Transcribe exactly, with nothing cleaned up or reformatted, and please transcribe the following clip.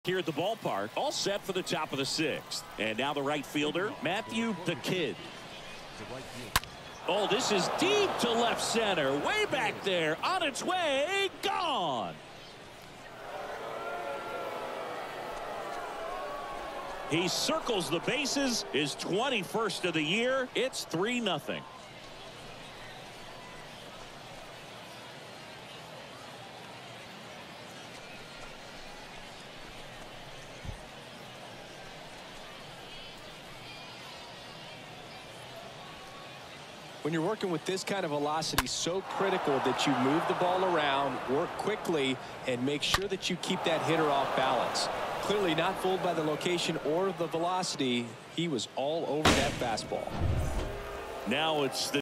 Here at the ballpark, all set for the top of the sixth. And now the right fielder, Matthew the Kid. Oh, this is deep to left center. Way back there. On its way. Gone. He circles the bases. His twenty-first of the year. It's three nothing. When you're working with this kind of velocity, so critical that you move the ball around, work quickly, and make sure that you keep that hitter off balance. Clearly not fooled by the location or the velocity. He was all over that fastball. Now it's the